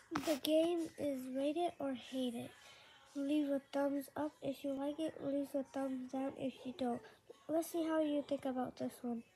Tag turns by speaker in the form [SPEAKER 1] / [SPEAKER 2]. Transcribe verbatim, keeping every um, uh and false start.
[SPEAKER 1] The game is rate it or hate it. Leave a thumbs up if you like it, leave a thumbs down if you don't. Let's see how you think about this one.